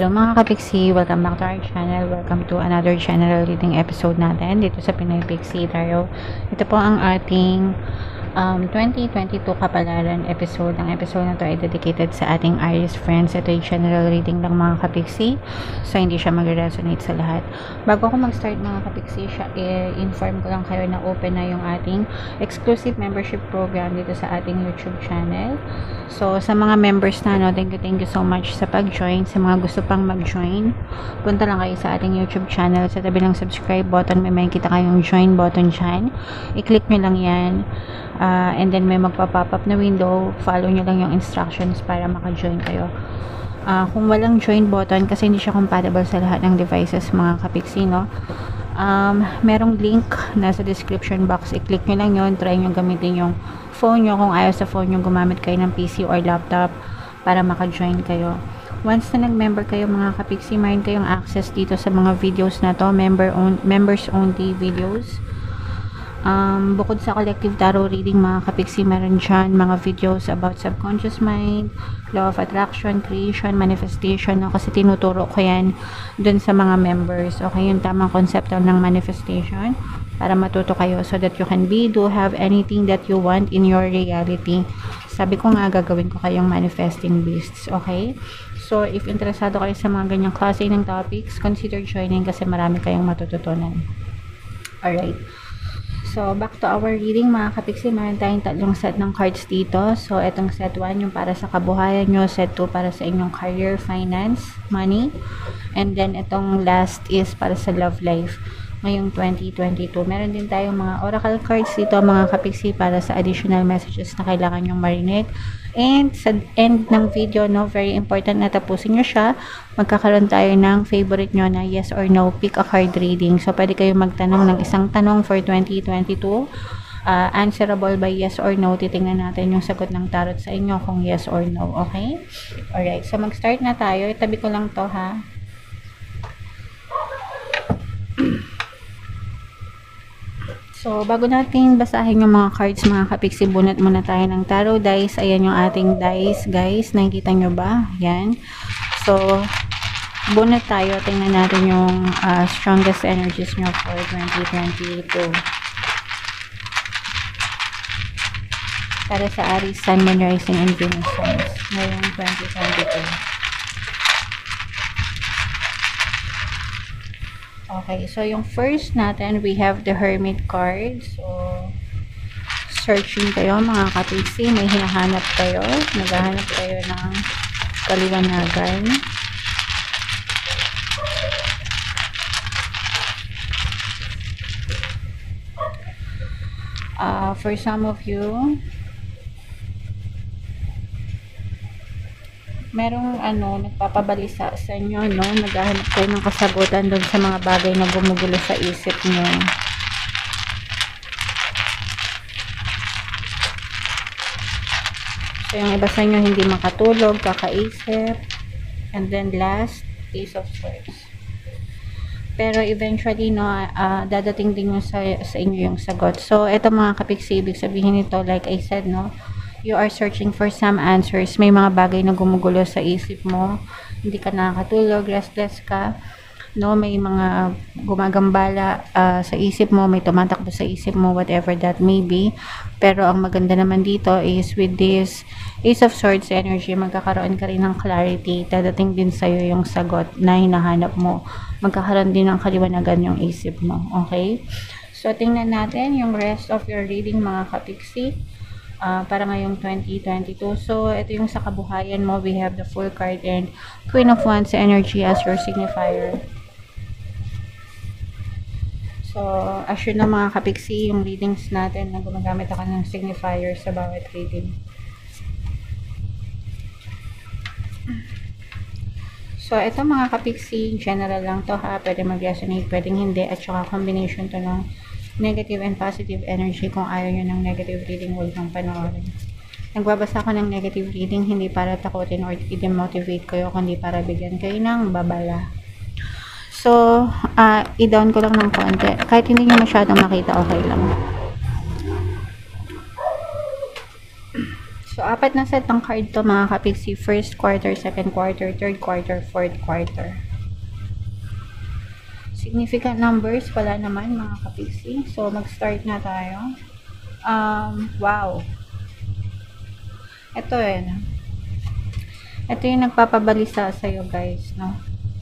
Hello mga kapiksi, welcome back to our channel. Welcome to another general reading episode natin dito sa Pinoy Pixie Tarot. Ito po ang ating 2022 kapalaran episode. Ang episode na to ay dedicated sa ating Aries friends. Ito ay general reading lang mga kapiksi, so hindi siya mag-resonate sa lahat. Bago ako mag-start mga kapiksi, inform ko lang kayo na open na yung ating exclusive membership program dito sa ating YouTube channel. So sa mga members na, thank you so much sa pag-join. Sa mga gusto pang mag-join, punta lang kayo sa ating YouTube channel. Sa tabi ng subscribe button, may makikita kayong join button dyan. I-click nyo lang yan. And then may magpa-pop up na window. Follow nyo lang yung instructions para maka-join kayo. Kung walang join button, kasi hindi siya compatible sa lahat ng devices mga kapiksi, no? Merong link nasa description box. I-click nyo lang yun. Try nyo gamitin yung phone nyo. Kung ayaw sa phone nyo, gumamit kayo ng PC or laptop para maka-join kayo. Once na nag-member kayo mga kapiksi, mayroon kayong access dito sa mga videos na to. Members only videos. Bukod sa collective tarot reading mga kapiksi, meron dyan mga videos about subconscious mind, law of attraction, creation, manifestation, no? Kasi tinuturo ko yan dun sa mga members. Okay, yung tamang konsepto ng manifestation para matuto kayo so that you can have anything that you want in your reality. Sabi ko nga, gagawin ko kayong manifesting beasts. Okay, so if interesado kayo sa mga ganyang klase ng topics, consider joining kasi marami kayong matututunan. Alright, so, back to our reading mga kapiksi. Meron tayong tatlong set ng cards dito. So, itong set 1 yung para sa kabuhayan nyo. Set 2 para sa inyong career, finance, money. And then, itong last is para sa love life ngayong 2022. Meron din tayong mga oracle cards dito mga kapiksi para sa additional messages na kailangan nyong marinig. And sa end ng video, very important na tapusin nyo siya. Magkakaroon tayo ng favorite nyo na yes or no, pick a card reading. So, pwede kayo magtanong ng isang tanong for 2022. Answerable by yes or no. Titingnan natin yung sagot ng tarot sa inyo kung yes or no. Okay? Alright. So, mag-start na tayo. Itabi ko lang to ha. So, bago natin basahin yung mga cards, mga kapiksi, bunot muna tayo ng tarot dice. Ayan yung ating dice, guys. Nakikita nyo ba? Ayan. So, bunot tayo. Tingnan natin yung strongest energies nyo for 2022. Para sa Aries, Sun, Moon, Rising, and Venus signs ngayong 2022. Okay, so yung first natin, we have the Hermit card. So, searching kayo mga kapiksi, may hinahanap kayo, naghahanap kayo ng kaliwanagan. For some of you, merong nagpapabalisa sa inyo, no? Naghahanap kayo ng kasagutan doon sa mga bagay na gumugulo sa isip nyo. So, yung iba sa inyo hindi makatulog, kakaisip. And then last, Ace of Swords. Pero eventually, dadating din yung sa inyo yung sagot. So, ito mga kapiksi, ibig sabihin nito, like I said, no? You are searching for some answers. May mga bagay na gumugulo sa isip mo. Hindi ka nakakatulog, restless ka. No, may mga gumagambala sa isip mo, may tumatakbo sa isip mo, whatever that may be. Pero ang maganda naman dito is with this Ace of Swords energy, magkakaroon ka rin ng clarity. Dadating din sa'yo yung sagot na hinahanap mo. Magkakaroon din ng kaliwanagan yung isip mo. Okay? So, tingnan natin yung rest of your reading mga kapiksi. Para ngayong 2022. So, ito yung sa kabuhayan mo. We have the Fool card and Queen of Wands energy as your signifier. So, as yun na mga kapiksi, yung readings natin na gumagamit ako ng signifier sa bawat reading. So, ito mga kapiksi, general lang to ha. Pwede mag-resonate, pwedeng hindi. At saka combination to ng negative and positive energy. Kung ayaw nyo ng negative reading, huwag nang panoorin. Nagbabasa ko ng negative reading hindi para takutin or i-demotivate kayo, kundi para bigyan kayo ng babala. So, i-down ko lang ng konti. Kahit hindi nyo masyadong makita, okay lang. So, apat na set ng card to mga kapiksi. First quarter, second quarter, third quarter, fourth quarter. Significant numbers pala naman mga kapiksi. So, mag-start na tayo. Wow. Ito yun. Ito yung nagpapabalisa sa'yo guys, no?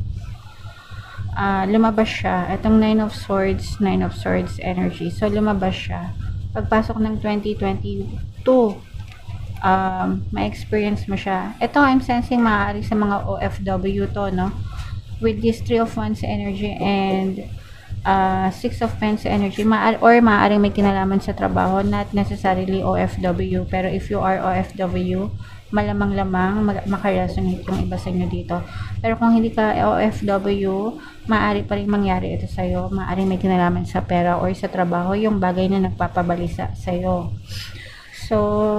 Lumabas siya. Itong Nine of Swords energy. So, lumabas siya. Pagpasok ng 2022, ma-experience mo siya. Ito, I'm sensing maaari sa mga OFW to, no? With this 3 of Wands energy and 6 of Pence energy, maaaring may kinalaman sa trabaho, not necessarily OFW, pero if you are OFW, malamang-lamang makaresonate yung iba sa inyo dito. Pero kung hindi ka OFW, maaari pa rin mangyari ito sa'yo, maaaring may kinalaman sa pera or sa trabaho, yung bagay na nagpapabalisa sa'yo. So,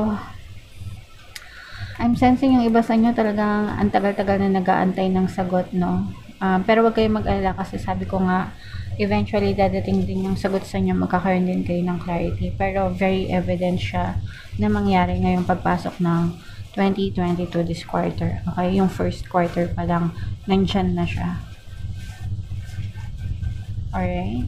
I'm sensing yung iba sa inyo talagang ang tagal-tagal na nag-aantay ng sagot, no? Pero wag kayong mag-alala kasi sabi ko nga, eventually dadating din yung sagot sa inyo, magkakaroon din kayo ng clarity. Pero very evident siya na mangyari ngayong pagpasok ng 2022 this quarter. Okay, yung first quarter pa lang, nandyan na siya. Alright?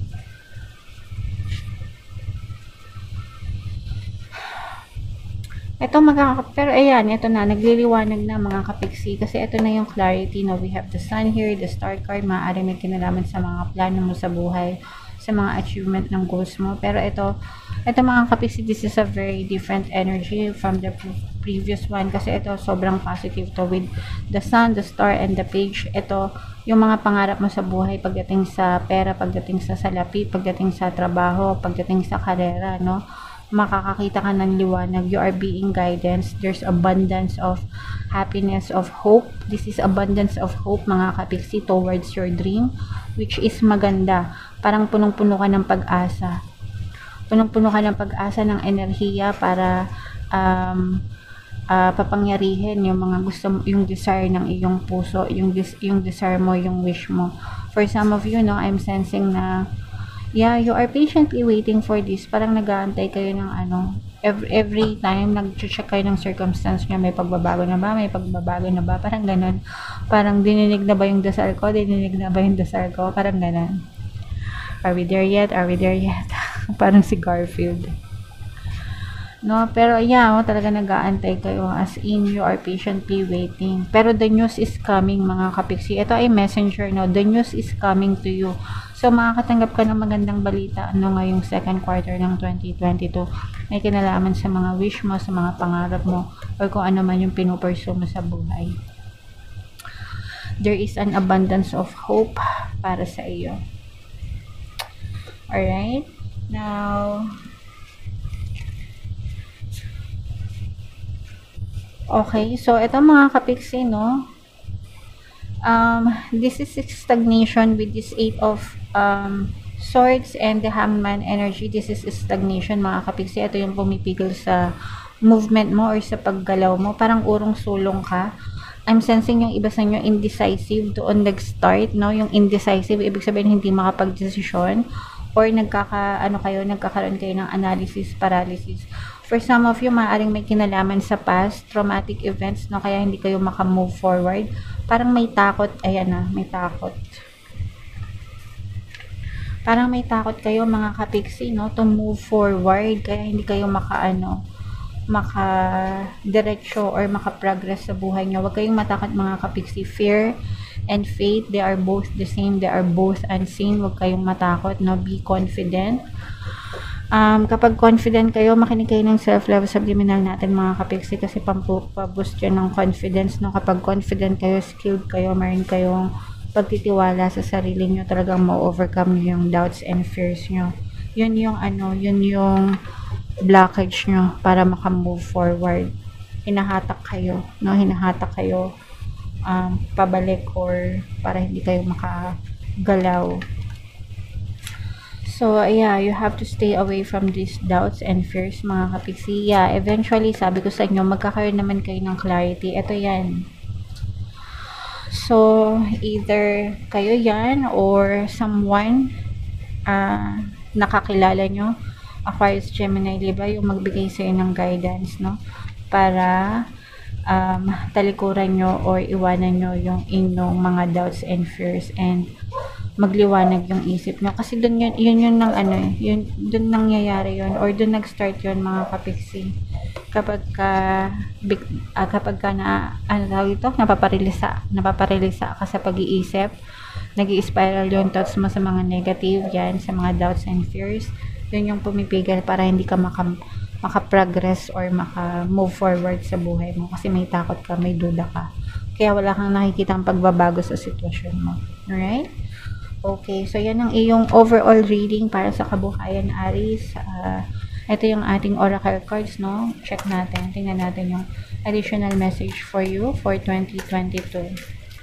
Ito pero ayan, ito na, nagliliwanag na mga kapiksi kasi ito na yung clarity na we have the sun here, the star card, maaari may kinalaman sa mga plano mo sa buhay, sa mga achievement ng goals mo. Pero ito mga kapiksi, this is a very different energy from the previous one kasi ito sobrang positive to with the sun, the star, and the page. Ito, yung mga pangarap mo sa buhay pagdating sa pera, pagdating sa salapi, pagdating sa trabaho, pagdating sa karera, no? Makakakita ka ng liwanag. You are being guidance. There's abundance of happiness, of hope. This is abundance of hope mga kapiksi towards your dream, which is maganda. Parang punong-puno ka ng pag-asa. Punong-puno ka ng pag-asa, ng enerhiya para papangyarihin yung mga gusto mo, yung desire ng iyong puso, yung desire mo, yung wish mo. For some of you, no, I'm sensing na yeah, you are patiently waiting for this. Parang nag-aantay kayo ng every time nag-check kayo ng circumstance nyo, may pagbabago na ba? May pagbabago na ba? Parang ganun. Parang dininig na ba yung dasal ko? Dininig na ba yung dasal ko? Parang ganun. Are we there yet? Are we there yet? Parang si Garfield. No, pero yeah, talaga nag-aantay kayo. As in, you are patiently waiting. Pero the news is coming mga kapiksi. Ito ay messenger, no? The news is coming to you. So, makakatanggap ka ng magandang balita ngayong second quarter ng 2022. May kinalaman sa mga wish mo, sa mga pangarap mo, or kung ano man yung pinupursue mo sa buhay. There is an abundance of hope para sa iyo. Alright? Now, okay. So, ito mga kapiksi, no? This is stagnation with this 8 of Swords and the Hangman energy. This is stagnation mga kapiksi. Ito yung pumipigil sa movement mo or sa paggalaw mo. Parang urong-sulong ka. I'm sensing yung iba sa inyo indecisive doon nag-start, no? Yung indecisive, ibig sabihin hindi makapag-desisyon or nagkakaroon kayo ng analysis paralysis. For some of you, maaaring may kinalaman sa past traumatic events, no? Kaya hindi kayo maka-move forward. Parang may takot, ayan na, may takot. Parang may takot kayo mga kapiksi, no, to move forward, kaya hindi kayo maka-diretso or maka-progress sa buhay nyo. Huwag kayong matakot mga kapiksi. Fear and faith, they are both the same, they are both unseen. Huwag kayong matakot, no, be confident. Kapag confident kayo, makinig kayo ng self-love subliminal natin mga kapiksi kasi paboost yun ng confidence, no. Kapag confident kayo, skilled kayo, meron kayong pagtitiwala sa sarili nyo, talagang ma-overcome nyo yung doubts and fears nyo. Yun yung yun yung blockage nyo para maka-move forward. Hinahatak kayo, no? Hinahatak kayo pabalik or para hindi kayo makagalaw. So, yeah, you have to stay away from these doubts and fears, mga kapiksi. Yeah, eventually, sabi ko sa inyo, magkakaroon naman kayo ng clarity. Ito yan. So, either kayo yan or someone nakakilala nyo, Aquarius, Gemini, Libra, yung magbigay sa'yo ng guidance, no? para talikuran nyo or iwanan nyo yung inyong mga doubts and fears and magliwanag yung isip nyo. Kasi dun yun ng ano yun, dun nangyayari yun or dun nag-start yun mga kapiksi. Kapag na, ano tawag ito, napaparilisa ka sa pag-iisip, nag-i-spiral yung thoughts mo sa mga negative yan, sa mga doubts and fears, yun yung pumipigil para hindi ka maka-progress or maka-move forward sa buhay mo kasi may takot ka, may duda ka. Kaya wala kang nakikitang pagbabago sa sitwasyon mo. Alright? Okay, so yan ang iyong overall reading para sa kabuhayan, Aries. Ito yung ating oracle cards, no? Check natin. Tingnan natin yung additional message for you for 2022.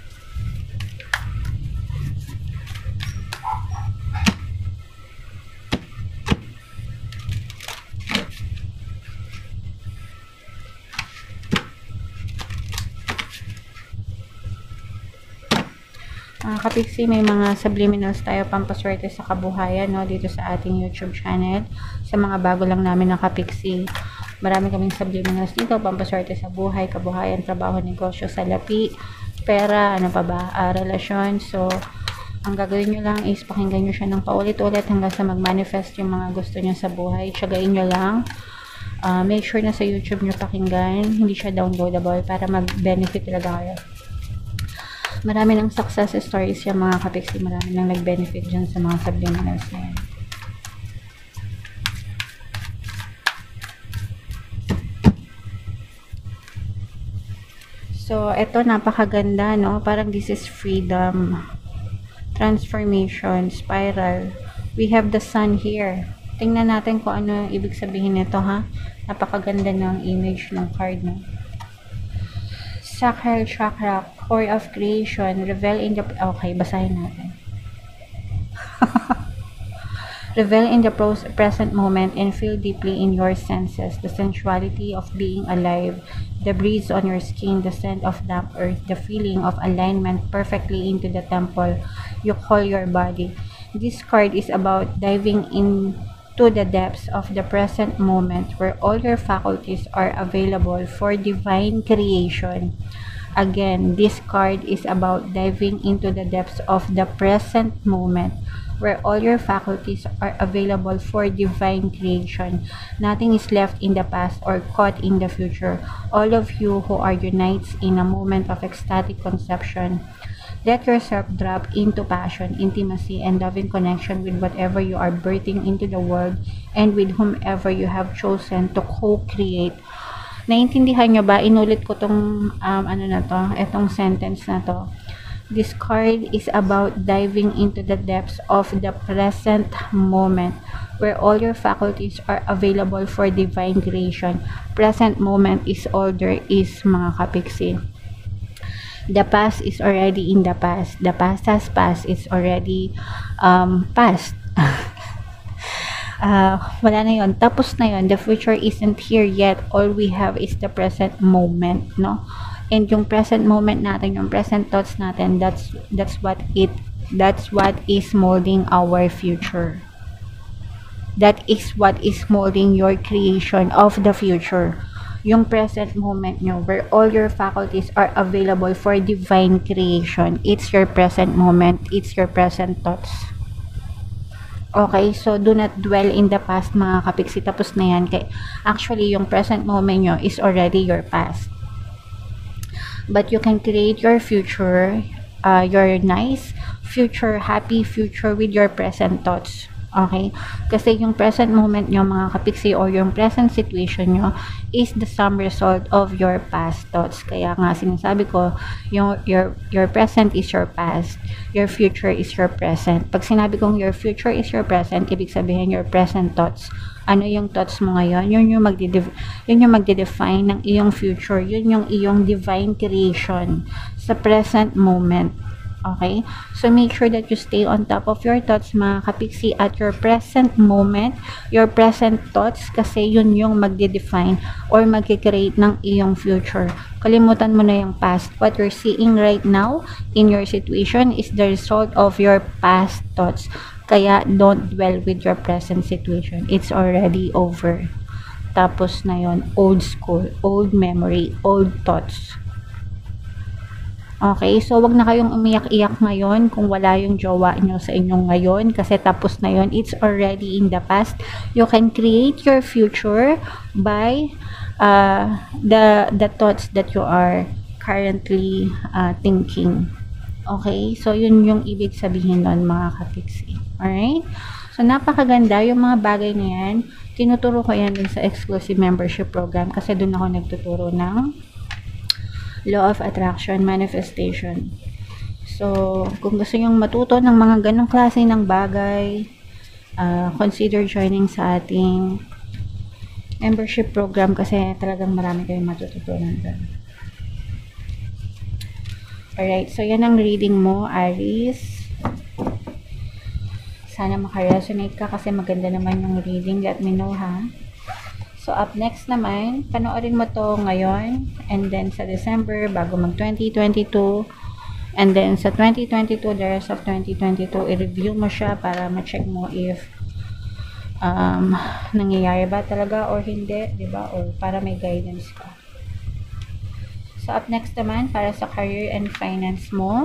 Kapiksi, may mga subliminals tayo pampaswerte sa kabuhayan, no, dito sa ating YouTube channel. Sa mga bago lang namin na kapiksi, marami kaming subliminals dito, pampaswerte sa buhay, kabuhayan, trabaho, negosyo, salapi, pera, ano pa ba, relasyon. So, ang gagawin nyo lang is pakinggan nyo siya ng paulit-ulit hanggang sa mag-manifest yung mga gusto nyo sa buhay. Tiyagain nyo lang. Make sure na sa YouTube nyo pakinggan, hindi siya downloadable para mag-benefit talaga kayo. Marami ng success stories yung mga kapiksi, marami nang nag-benefit dyan sa mga subliminals na yan. So, eto napakaganda, no? Parang this is freedom, transformation, spiral. We have the sun here. Tingnan natin kung ano yung ibig sabihin nito, ha? Napakaganda ng image ng card, no? Sacral chakra, core of creation, reveal in the... Okay, basahin natin. Reveal in the present moment and feel deeply in your senses the sensuality of being alive, the breeze on your skin, the scent of damp earth, the feeling of alignment perfectly into the temple you call your body. This card is about diving into the depths of the present moment where all your faculties are available for divine creation. Again, this card is about diving into the depths of the present moment where all your faculties are available for divine creation. Nothing is left in the past or caught in the future. All of you who are unites in a moment of ecstatic conception. Let yourself drop into passion, intimacy, and loving connection with whatever you are birthing into the world and with whomever you have chosen to co-create. Naintindihan nyo ba? Inulit ko tong ano na to, etong sentence na to. This card is about diving into the depths of the present moment where all your faculties are available for divine creation. Present moment is all there is, mga kapiksi. The past is already in the past. The past has passed. It's already past. Wala na yun. Tapos na yun. The future isn't here yet. All we have is the present moment, no? And yung present moment natin, yung present thoughts natin, that's what is molding our future. That is what is molding your creation of the future. Yung present moment nyo, where all your faculties are available for divine creation. It's your present moment. It's your present thoughts. Okay, so do not dwell in the past, mga kapiksi. Tapos na yan. Actually, yung present moment nyo is already your past. But you can create your future, your nice future, happy future with your present thoughts. Okay? Kasi yung present moment nyo, mga kapiksi, or yung present situation nyo is the sum result of your past thoughts. Kaya nga sinasabi ko, your present is your past, your future is your present. Pag sinabi kong your future is your present, ibig sabihin your present thoughts. Ano yung thoughts mo ngayon? Yun yung magde-define ng iyong future. Yun yung iyong divine creation sa present moment. Okay? So, make sure that you stay on top of your thoughts, mga kapiksi, at your present moment, your present thoughts, kasi yun yung magde-define or magkikreate ng iyong future. Kalimutan mo na yung past. What you're seeing right now in your situation is the result of your past thoughts. Kaya, don't dwell with your present situation. It's already over. Tapos na yon, old school, old memory, old thoughts. Okay, so wag na kayong umiyak-iyak ngayon kung wala yung jowa nyo sa inyong ngayon kasi tapos na yon. It's already in the past. You can create your future by the thoughts that you are currently thinking. Okay, so yun yung ibig sabihin nun mga kapiksi. Alright? So napakaganda yung mga bagay na yan. Tinuturo ko yan din sa exclusive membership program kasi dun ako nagtuturo ng law of attraction, manifestation. So, kung gusto nyong matuto ng mga ganong klase ng bagay, consider joining sa ating membership program kasi talagang marami kayong matututunan doon. Alright, so yan ang reading mo, Aries. Sana makaresonate ka kasi maganda naman yung reading. Let me know, ha? So, up next naman, panoorin mo to ngayon, and then sa December, bago mag 2022, and then sa 2022, the rest of 2022, i-review mo siya para ma-check mo if nangyayari ba talaga or hindi, diba? Or para may guidance ka. So, up next naman, para sa career and finance mo,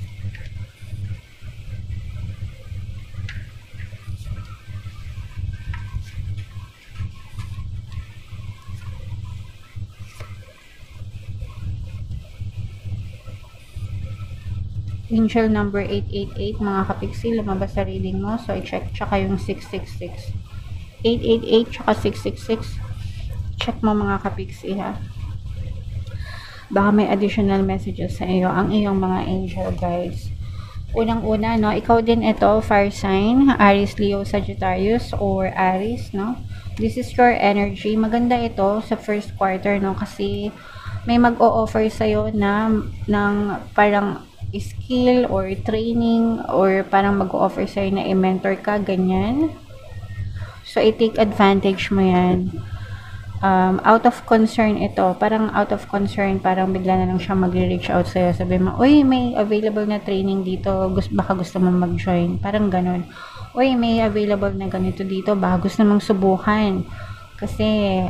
angel number 888, mga kapiksi, lumabas sa reading mo. So, i-check. Tsaka yung 666. 888, tsaka 666. Check mo mga kapiksi, ha? Baka may additional messages sa iyo, ang iyong mga angel guides. Unang-una, no? Ikaw din ito, fire sign, Aries, Leo, Sagittarius, or Aries, no? This is your energy. Maganda ito sa first quarter, no? Kasi may mag-o-offer sa'yo ng parang skill or training or parang mag-offer sa'yo na i-mentor ka, ganyan. So, i-take advantage mo yan. Out of concern ito. Parang out of concern, parang bigla na lang siya magre-reach out sa'yo. Sabi mo, uy, may available na training dito. Baka gusto mo mag-join. Parang ganun. Uy, may available na ganito dito. Baka gusto mong subukan. Kasi,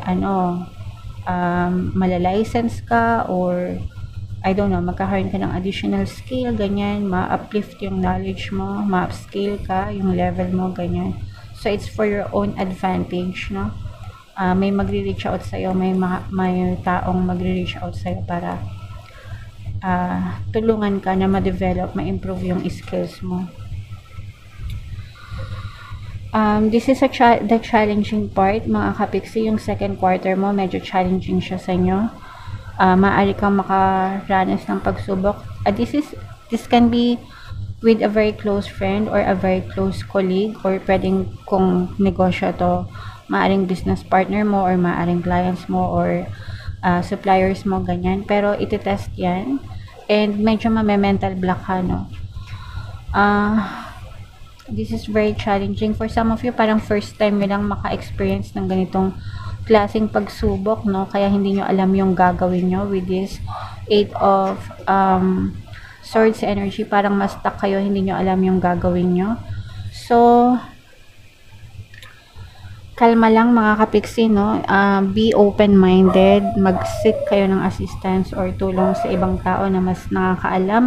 malalicense ka or I don't know, magkakaroon ka ng additional skill, ganyan, ma-uplift yung knowledge mo, ma-upscale ka, yung level mo, ganyan. So, it's for your own advantage, no? May magre-reach out sa'yo, may taong magre-reach out sa'yo para tulungan ka na ma-develop, ma-improve yung skills mo. This is the challenging part, mga kapiksi. Yung second quarter mo, medyo challenging siya sa inyo. Maaari kang makaranas ng pagsubok. This can be with a very close friend or a very close colleague, or pwedeng kung negosyo to, maaring business partner mo or maaring clients mo or suppliers mo, ganyan. Pero iti-test yan and medyo mame-mental block ka, no? This is very challenging for some of you. Parang first time nyo lang maka-experience ng ganitong klaseng pagsubok, no? Kaya hindi nyo alam yung gagawin nyo with this 8 of swords energy. Parang mas stuck kayo, hindi nyo alam yung gagawin nyo. So, kalma lang mga kapiksi, no? Be open-minded. Mag-seek kayo ng assistance or tulong sa ibang tao na mas nakakaalam,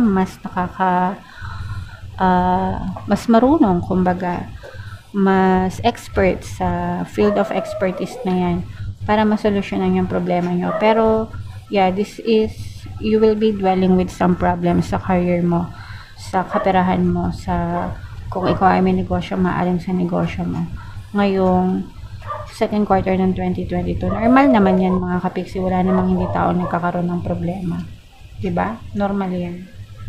mas marunong, kumbaga. Mas expert sa field of expertise na yan para masolusyonan yung problema nyo. Pero, yeah, you will be dwelling with some problems sa career mo, sa kaperahan mo, kung ikaw ay may negosyo, maaaring sa negosyo mo. Ngayong second quarter ng 2022, normal naman yan mga kapiksi, wala namang hindi tao nagkakaroon ng problema. Diba? Normal yan.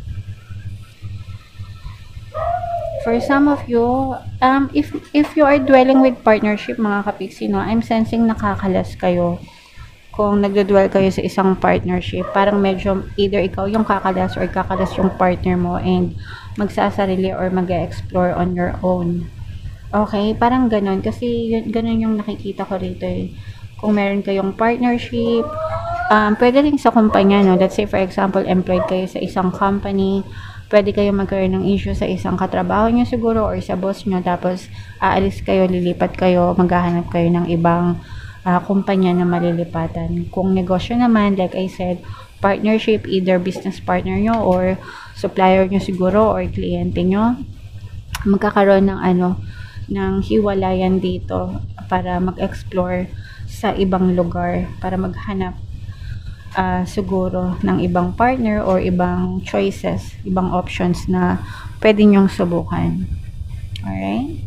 For some of you, if you are dwelling with partnership, mga kapiksi, no, I'm sensing nakakalas kayo. Kung nagdodwell kayo sa isang partnership, parang medyo either ikaw yung kakalas or kakalas yung partner mo and magsasarili or mag-explore on your own. Okay? Parang ganun. Kasi ganun yung nakikita ko rito eh. Kung meron kayong partnership, pwede rin sa kumpanya, no? Let's say, for example, employed kayo sa isang company, pwede kayo magkaroon ng issue sa isang katrabaho nyo siguro or sa boss nyo, tapos aalis kayo, lilipat kayo, maghahanap kayo ng ibang kumpanya na malilipatan. Kung negosyo naman, like I said, partnership, either business partner nyo or supplier nyo siguro or kliyente nyo, magkakaroon ng ng hiwalayan dito para mag-explore sa ibang lugar, para maghanap siguro ng ibang partner or ibang choices, ibang options na pwede nyong subukan. Alright?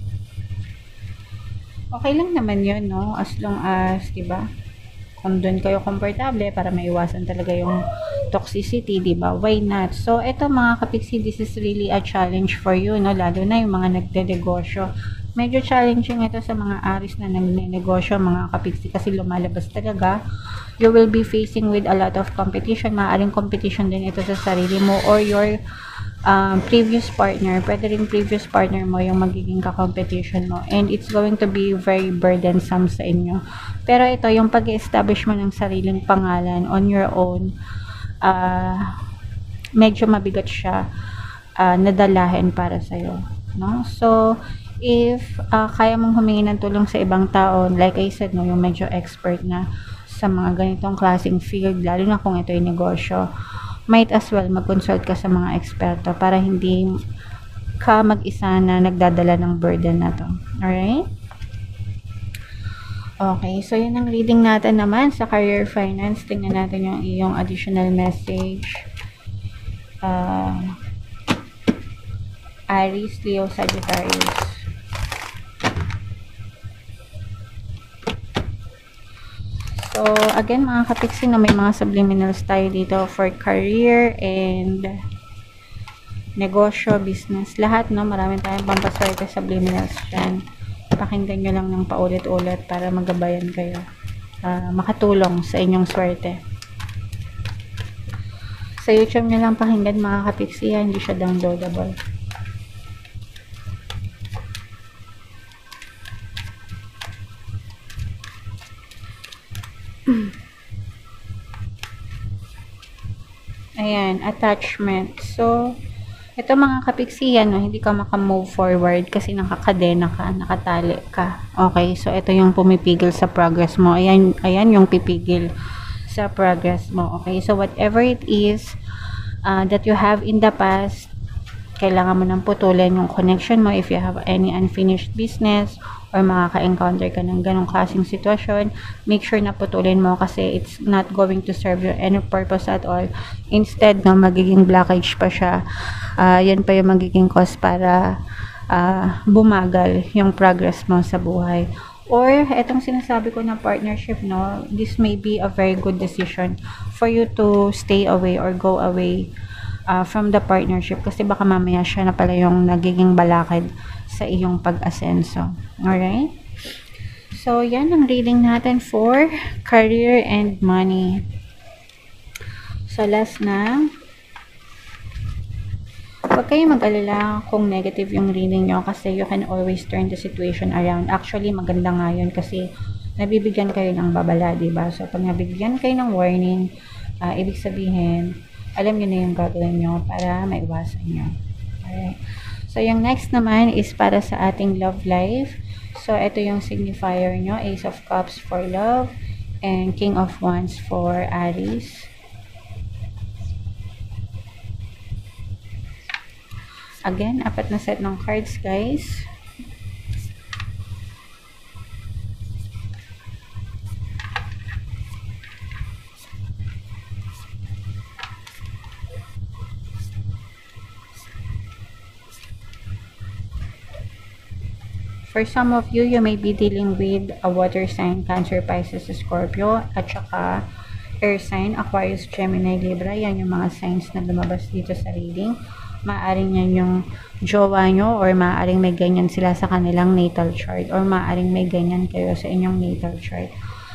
Okay lang naman yun, no? As long as, diba, kung doon kayo komportable para maiwasan talaga yung toxicity, diba? Why not? So, eto mga kapiksi, this is really a challenge for you, no? Lalo na yung mga nagde-negosyo. Medyo challenging ito sa mga aris na nagne-negosyo, mga kapiksi, kasi lumalabas talaga. You will be facing with a lot of competition. Maaaring competition din ito sa sarili mo or your previous partner. Pwede rin previous partner mo yung magiging ka-competition mo, and it's going to be very burdensome sa inyo. Pero ito, yung pag-establish mo ng sariling pangalan on your own, medyo mabigat siya nadalahin para sa'yo, no? So, if kaya mong humingi ng tulong sa ibang tao, like I said, no, yung medyo expert na sa mga ganitong klaseng field, lalo na kung ito yung negosyo, might as well mag-consult ka sa mga eksperto para hindi ka mag-isa na nagdadala ng burden na to. Alright? Okay, so yun ang reading natin naman sa career finance. Tingnan natin yung iyong additional message. Aries, Leo, Sagittarius. So, again, mga kapiksi, na may mga subliminals tayo dito for career and negosyo, business, lahat, no? Marami tayong pampaswerte subliminals dyan. Pakinggan nyo lang ng paulit-ulit para magabayan kayo. Makatulong sa inyong swerte. Sa YouTube nyo lang pakinggan, mga kapiksi, hindi siya downloadable. Ayan, attachment. So, ito mga kapiksi, no, hindi ka maka-move forward kasi nakakadena ka, nakatali ka. Okay, so ito yung pumipigil sa progress mo. Ayan yung pipigil sa progress mo. Okay, so whatever it is that you have in the past, kailangan mo nang putulin yung connection mo if you have any unfinished business or makaka-encounter ka ng ganong klaseng sitwasyon. Make sure na putulin mo kasi it's not going to serve you any purpose at all. Instead, no, magiging blockage pa siya. Yan pa yung magiging cause para bumagal yung progress mo sa buhay. Or, etong sinasabi ko na partnership, no, this may be a very good decision for you to stay away or go away from the partnership kasi baka mamaya siya na pala yung nagiging balakid sa iyong pag-asenso. Alright? So, yan ang reading natin for career and money. So, last na. Huwag kayong mag-alala kung negative yung reading nyo kasi you can always turn the situation around. Actually, maganda nga yun kasi nabibigyan kayo ng babala, diba? So, pag nabibigyan kayo ng warning, ibig sabihin, alam nyo na yung gagawin nyo para maiwasan nyo. Alright. So, yung next naman is para sa ating love life. So, ito yung signifier nyo, Ace of Cups for love and King of Wands for Aries. Again, 4 na set ng cards, guys. For some of you, you may be dealing with a water sign, Cancer, Pisces, Scorpio, at saka air sign, Aquarius, Gemini, Libra. Yan yung mga signs na lumabas dito sa reading. Maaring yan yung jowa nyo or maaring may ganyan sila sa kanilang natal chart or maaring may ganyan kayo sa inyong natal chart.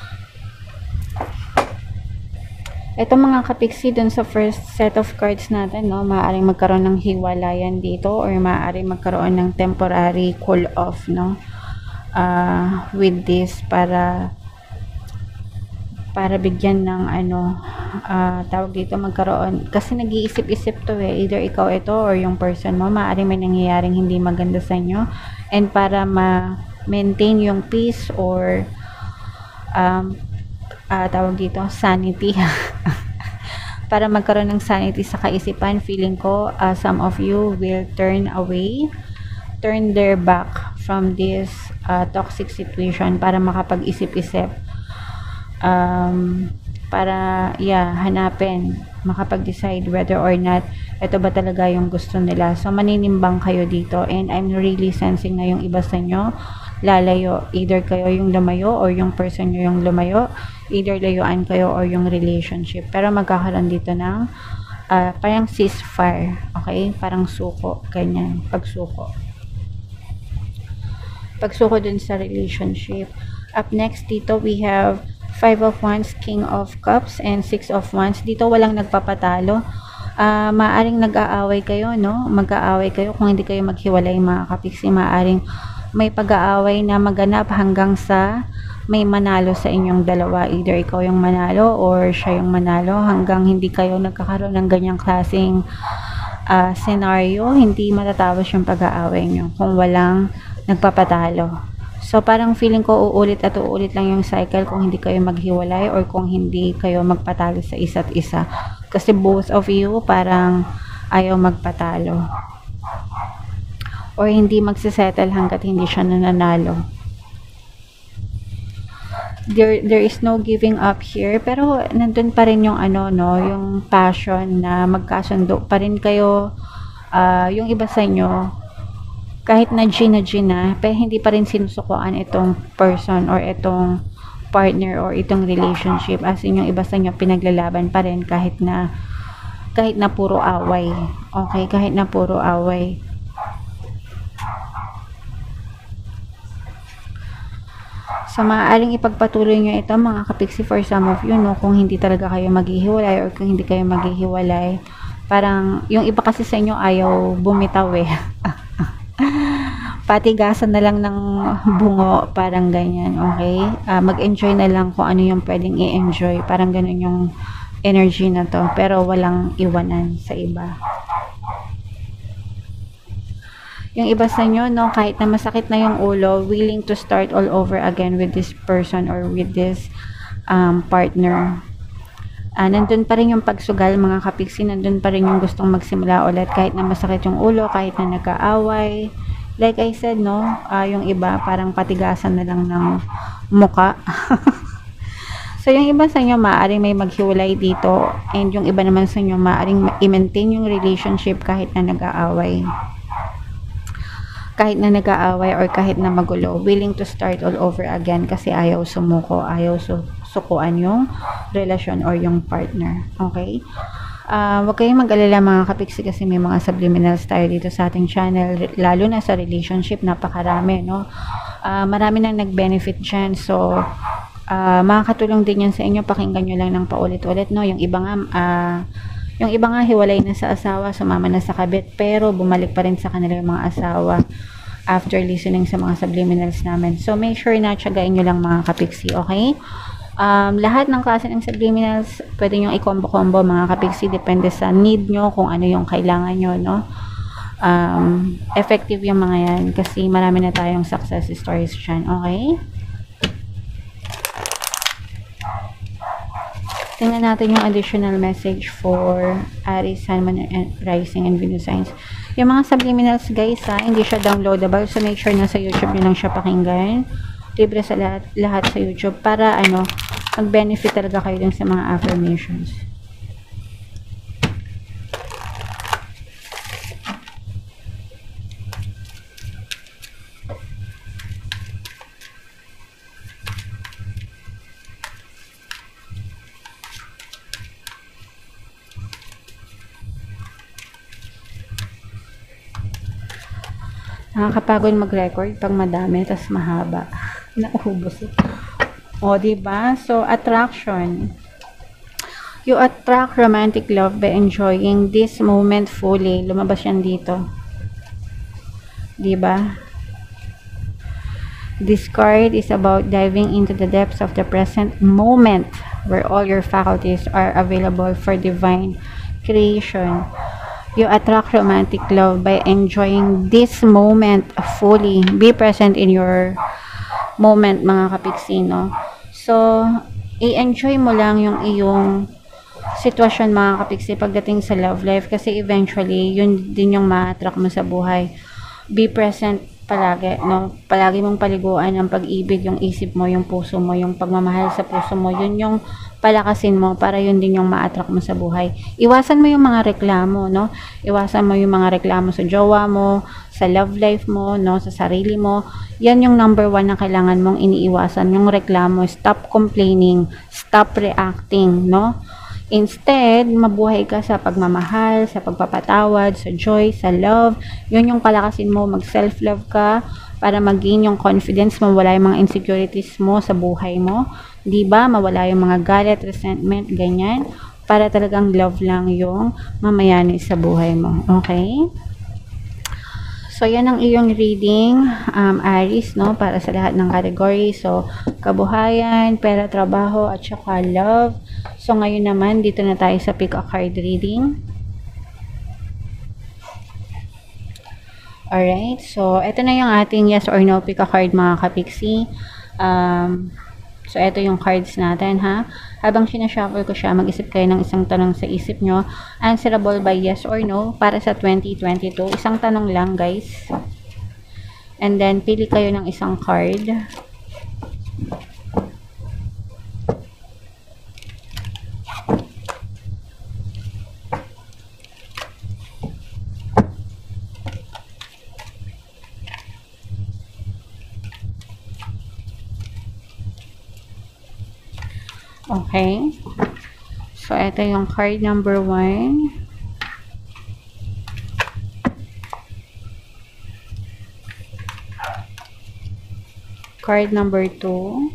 Ito mga kapiksi dun sa first set of cards natin, no, maaaring magkaroon ng hiwalayan dito or maaaring magkaroon ng temporary cool off, no, with this para bigyan ng tawag dito, magkaroon kasi nag-iisip-isip to either ikaw ito or yung person mo, maaaring may nangyayaring hindi maganda sa inyo, and para ma-maintain yung peace or tawag dito, sanity. Para magkaroon ng sanity sa kaisipan, feeling ko some of you will turn their back from this toxic situation para makapag-isip-isip, para hanapin, makapag-decide whether or not ito ba talaga yung gusto nila. So maninimbang kayo dito, and I'm really sensing na yung iba sa inyo lalayo, either kayo yung lumayo or yung person nyo yung lumayo, either layuan kayo or yung relationship, pero magkakaroon dito ng parang ceasefire, okay, parang suko, ganyan, pagsuko dun sa relationship. Up next dito we have 5 of Wands, King of Cups, and 6 of Wands. Dito walang nagpapatalo. Maaring nag-aaway kayo, no? Mag-aaway kayo kung hindi kayo maghiwalay, mga kapiksi. Maaring may pag-aaway na maganap hanggang sa may manalo sa inyong dalawa. Either ikaw yung manalo or siya yung manalo, hanggang hindi kayo nagkakaroon ng ganyang klaseng scenario. Hindi matatapos yung pag-aaway nyo kung walang nagpapatalo. So parang feeling ko uulit at uulit lang yung cycle kung hindi kayo maghiwalay or kung hindi kayo magpatalo sa isa't isa. Kasi both of you parang ayaw magpatalo, or hindi magsisettle hanggat hindi siya nananalo. There is no giving up here, pero nandun pa rin yung yung passion na magkasundo pa rin kayo. Yung iba sa inyo, kahit na G na, pero hindi pa rin sinusukuan itong person or itong partner or itong relationship. As in, yung iba sa inyo pinaglalaban pa rin kahit na puro away. Okay, kahit na puro away. So, maaaring ipagpatuloy nyo ito, mga kapiksi, for some of you, no? Kung hindi talaga kayo maghihiwalay or kung hindi kayo maghihiwalay. Parang, yung iba kasi sa inyo ayaw bumitaw eh. Patigasan na lang ng bungo, parang ganyan, okay? Mag-enjoy na lang kung ano yung pwedeng i-enjoy. Parang ganun yung energy na to, pero walang iwanan sa iba. Yung iba sa inyo, no, kahit na masakit na yung ulo, willing to start all over again with this person or with this partner. Nandun pa rin yung pagsugal, mga kapiksi, nandun pa rin yung gustong magsimula ulit kahit na masakit yung ulo, kahit na nagkaaway. Like I said, no, yung iba parang patigasan na lang ng muka. So, yung iba sa inyo, maaaring may maghiwalay dito, and yung iba naman sa inyo, maaaring i-maintain yung relationship kahit na nag-aaway. Kahit na nag-aaway or kahit na magulo, willing to start all over again kasi ayaw sumuko, ayaw sukuan yung relasyon or yung partner. Okay? Huwag kayong mag-alala, mga kapiksi, kasi may mga subliminals tayo dito sa ating channel, lalo na sa relationship, napakarami, no? Marami nang nag-benefit dyan, so makakatulong din yan sa inyo. Pakinggan nyo lang ng paulit-ulit, no? Yung iba nga hiwalay na sa asawa, sumama na sa kabit, pero bumalik pa rin sa kanila yung mga asawa after listening sa mga subliminals namin. So make sure na tiyagain nyo lang, mga kapiksi, okay? Lahat ng klase ng subliminals pwede nyo i-combo-combo, mga kapiksi, depende sa need nyo, kung ano yung kailangan nyo, no? Effective yung mga yan kasi marami na tayong success stories dyan, okay? Tingnan natin yung additional message for Aries, Sun, Moon, Rising, and Venus signs. Yung mga subliminals, guys, hindi siya downloadable, so make sure na sa YouTube nyo lang siya pakinggan. Libre sa lahat sa YouTube para mag-benefit talaga kayo dun sa mga affirmations. Nakakapagod mag-record pag madami, tas mahaba. Naubos. O, diba? So, attraction. You attract romantic love by enjoying this moment fully. Lumabas yan dito. Diba? This card is about diving into the depths of the present moment where all your faculties are available for divine creation. You attract romantic love by enjoying this moment fully. Be present in your moment, mga kapiksi, no? So, i-enjoy mo lang yung iyong sitwasyon mga kapiksi pagdating sa love life kasi eventually, yun din yung ma-attract mo sa buhay. Be present palagi, no? Palagi mong paliguan ang pag-ibig, yung isip mo, yung puso mo, yung pagmamahal sa puso mo, yun yung palakasin mo para yun din yung ma-attract mo sa buhay. Iwasan mo yung mga reklamo, no? Iwasan mo yung mga reklamo sa jowa mo, sa love life mo, no? Sa sarili mo. Yan yung number 1 na kailangan mong iniiwasan, yung reklamo. Stop complaining, stop reacting, no? Instead, mabuhay ka sa pagmamahal, sa pagpapatawad, sa joy, sa love. Yun yung palakasin mo, mag-self-love ka para mag-gain yung confidence, mawala yung mga insecurities mo sa buhay mo. Diba? Mawala yung mga galit, resentment, ganyan. Para talagang love lang yung mamayani sa buhay mo. Okay? So, yan ang iyong reading, Aries, no? Para sa lahat ng category. So, kabuhayan, pera, trabaho, at saka love. So, ngayon naman, dito na tayo sa pick a card reading. Alright. So, ito na yung ating yes or no pick a card, mga kapiksi. So, ito yung cards natin, ha? Habang sinashuffle ko siya, mag-isip kayo ng isang tanong sa isip nyo. Answerable by yes or no para sa 2022. Isang tanong lang, guys. And then, pili kayo ng isang card. Okay. So, ito yung card number 1. Card number 2.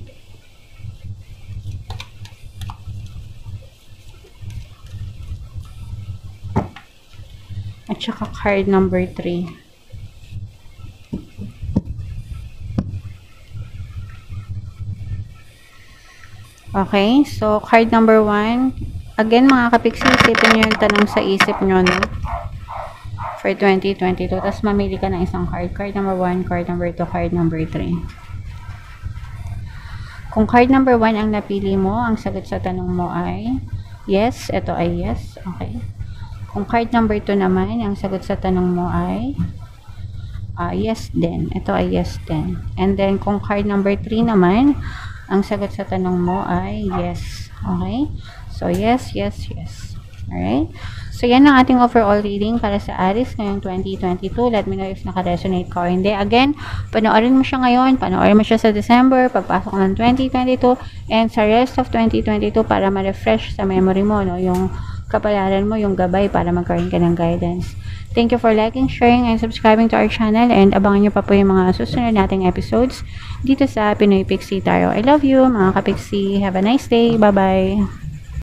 At saka card number 3. Okay, so card number 1. Again, mga kapiksi, isipin nyo yung tanong sa isip nyo, no? For 2022. Tapos mamili ka ng isang card. Card number 1, card number 2, card number 3. Kung card number 1 ang napili mo, ang sagot sa tanong mo ay yes. Ito ay yes. Okay. Kung card number 2 naman, ang sagot sa tanong mo ay yes din. Ito ay yes din. And then, kung card number 3 naman, ang sagot sa tanong mo ay yes. Okay? So, yes, yes, yes. Alright? So, yan ang ating overall reading para sa Aries ngayong 2022. Let me know if naka-resonate ka or hindi. Again, panoorin mo siya ngayon. Panoorin mo siya sa December, pagpasok ng 2022, and sa rest of 2022 para ma-refresh sa memory mo, no? Yung kapalaran mo, yung gabay para magkaroon ka ng guidance. Thank you for liking, sharing, and subscribing to our channel. And abangan nyo pa po yung mga susunod nating episodes dito sa Pinoy Pixie Tarot. I love you, mga kapixie. Have a nice day. Bye-bye.